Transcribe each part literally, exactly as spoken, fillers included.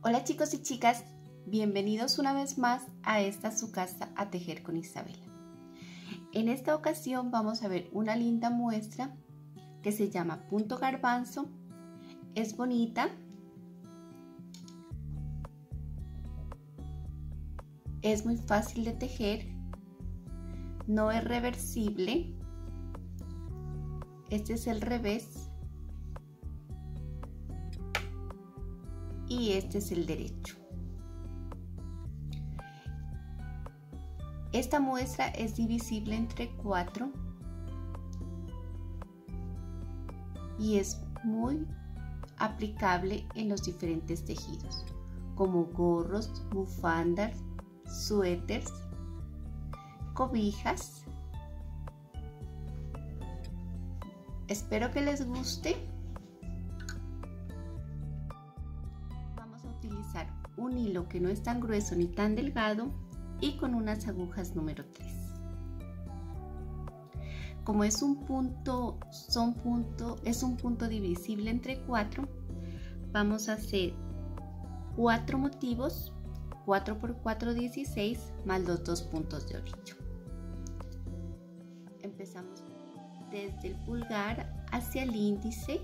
Hola chicos y chicas, bienvenidos una vez más a esta su casa a tejer con Isabela. En esta ocasión vamos a ver una linda muestra que se llama punto garbanzo. Es bonita, es muy fácil de tejer, no es reversible. Este es el revés y este es el derecho. Esta muestra es divisible entre cuatro y es muy aplicable en los diferentes tejidos, como gorros, bufandas, suéteres, cobijas. Espero que les guste. Vamos a utilizar un hilo que no es tan grueso ni tan delgado y con unas agujas número tres. Como es un punto, son punto, es un punto divisible entre cuatro, vamos a hacer cuatro motivos, cuatro por cuatro, dieciséis, más los dos puntos de orillo. Empezamos desde el pulgar hacia el índice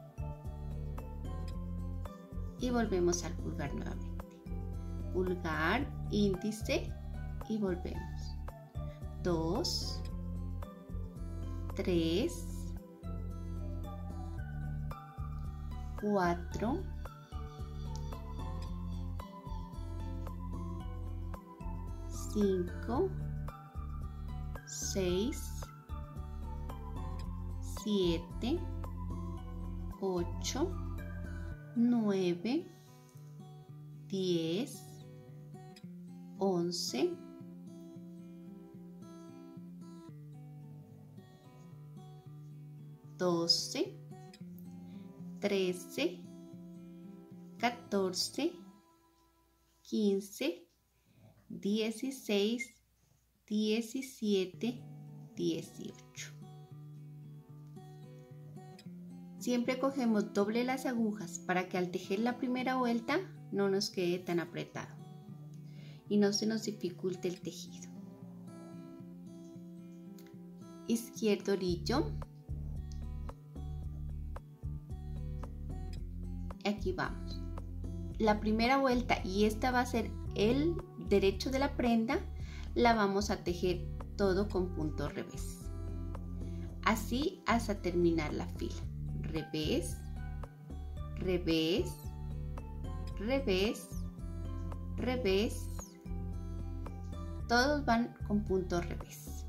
y volvemos al pulgar nuevamente. Pulgar, índice y volvemos. dos, tres, cuatro, cinco, seis, siete, ocho, nueve, diez, once, doce, trece, catorce, quince, dieciséis, diecisiete, dieciocho. Siempre cogemos doble las agujas para que al tejer la primera vuelta no nos quede tan apretado y no se nos dificulte el tejido. Izquierdo orillo. Aquí vamos. La primera vuelta, y esta va a ser el derecho de la prenda, la vamos a tejer todo con punto revés. Así hasta terminar la fila. Revés, revés, revés, revés. Todos van con punto revés.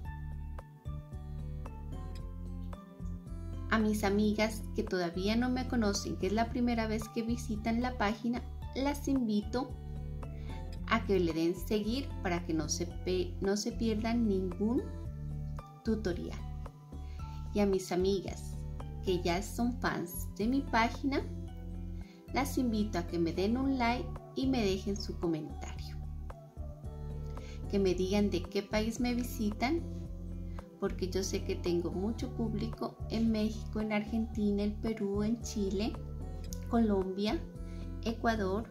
A mis amigas que todavía no me conocen, que es la primera vez que visitan la página, las invito a que le den seguir para que no se, no se pierdan ningún tutorial. Y a mis amigas que ya son fans de mi página, las invito a que me den un like y me dejen su comentario. Que me digan de qué país me visitan, porque yo sé que tengo mucho público en México, en Argentina, en Perú, en Chile, Colombia, Ecuador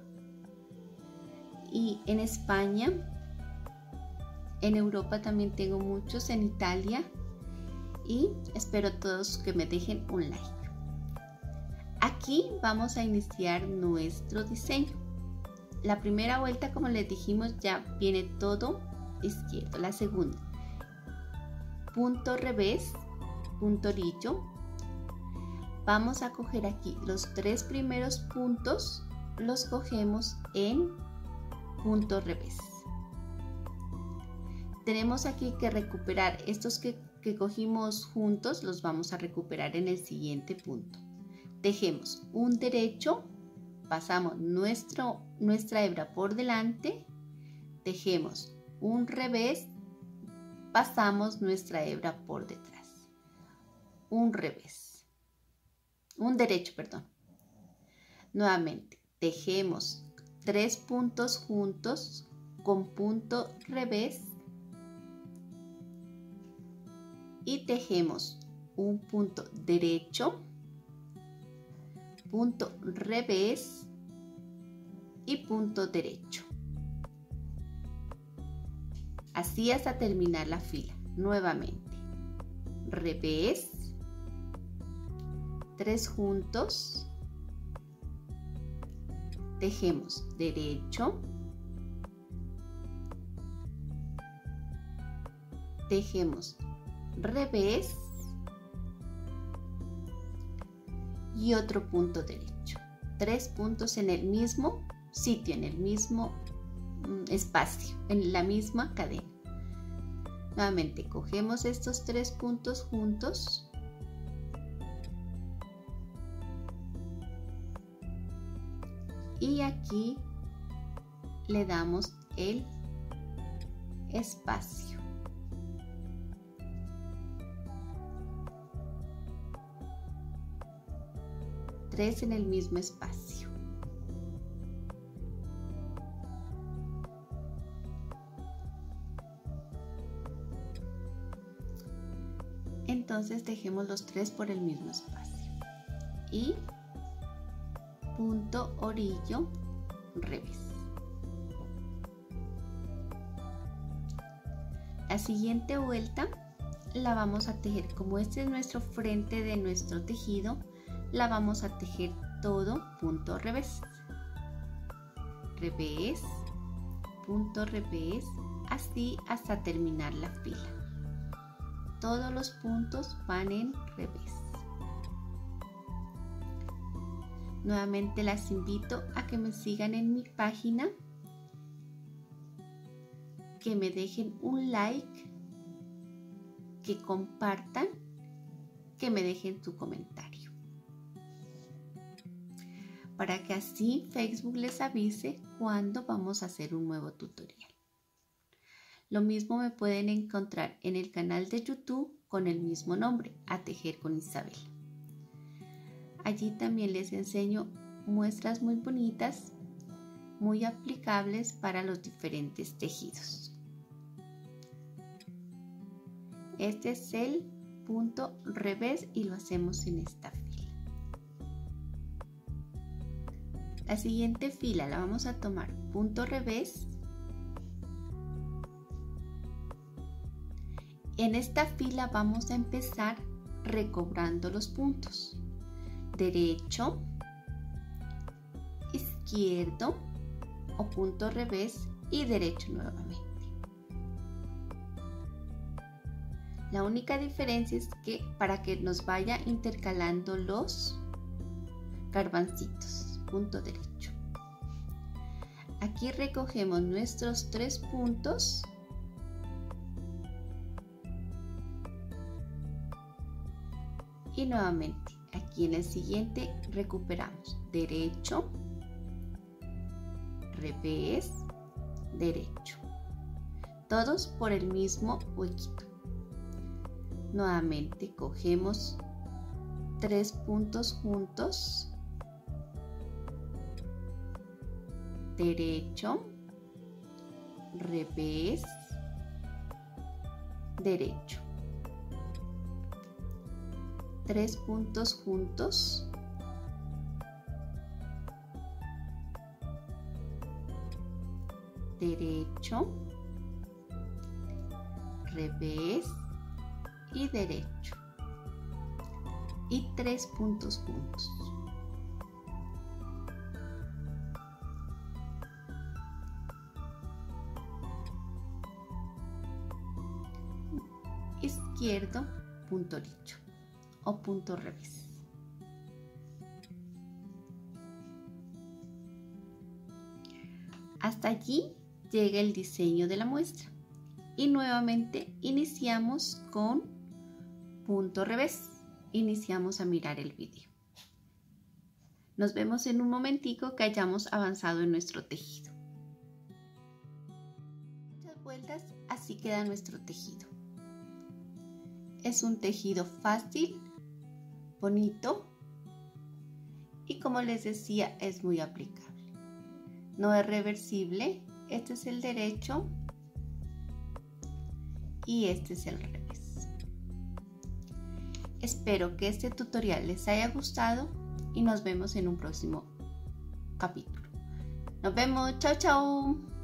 y en España. En Europa también tengo muchos, en Italia, y espero todos que me dejen un like. Aquí vamos a iniciar nuestro diseño. La primera vuelta, como les dijimos, ya viene todo izquierdo. La segunda, punto revés, punto orillo. Vamos a coger aquí los tres primeros puntos, los cogemos en punto revés. Tenemos aquí que recuperar estos que, que cogimos juntos, los vamos a recuperar en el siguiente punto. Tejemos un derecho, pasamos nuestro, nuestra hebra por delante, tejemos un revés, pasamos nuestra hebra por detrás. Un revés, un derecho, perdón. Nuevamente, tejemos tres puntos juntos con punto revés y tejemos un punto derecho, punto revés y punto derecho. Así hasta terminar la fila. Nuevamente, revés, tres juntos, tejemos derecho, tejemos revés y otro punto derecho. Tres puntos en el mismo sitio, en el mismo espacio, en la misma cadena. Nuevamente cogemos estos tres puntos juntos y aquí le damos el espacio. Tres en el mismo espacio. Entonces tejemos los tres por el mismo espacio y punto orillo revés. La siguiente vuelta la vamos a tejer, como este es nuestro frente de nuestro tejido, la vamos a tejer todo punto revés, revés, punto revés, así hasta terminar la fila. Todos los puntos van en revés. Nuevamente las invito a que me sigan en mi página, que me dejen un like, que compartan, que me dejen su comentario, para que así Facebook les avise cuando vamos a hacer un nuevo tutorial. Lo mismo me pueden encontrar en el canal de YouTube con el mismo nombre, A Tejer con Isabel. Allí también les enseño muestras muy bonitas, muy aplicables para los diferentes tejidos. Este es el punto revés y lo hacemos en esta fila. La siguiente fila la vamos a tomar punto revés. En esta fila vamos a empezar recobrando los puntos. Derecho, izquierdo o punto revés y derecho nuevamente. La única diferencia es que para que nos vaya intercalando los garbancitos, punto derecho. Aquí recogemos nuestros tres puntos y nuevamente aquí en el siguiente recuperamos derecho, revés, derecho, todos por el mismo huequito. Nuevamente cogemos tres puntos juntos, derecho, revés, derecho. Tres puntos juntos, derecho, revés y derecho, y tres puntos juntos. Izquierdo, punto derecho o punto revés. Hasta allí llega el diseño de la muestra y nuevamente iniciamos con punto revés. Iniciamos a mirar el vídeo. Nos vemos en un momentico que hayamos avanzado en nuestro tejido. Muchas vueltas, así queda nuestro tejido. Es un tejido fácil, bonito y, como les decía, es muy aplicable. No es reversible. Este es el derecho y este es el revés. Espero que este tutorial les haya gustado y nos vemos en un próximo capítulo. Nos vemos. Chao, chao.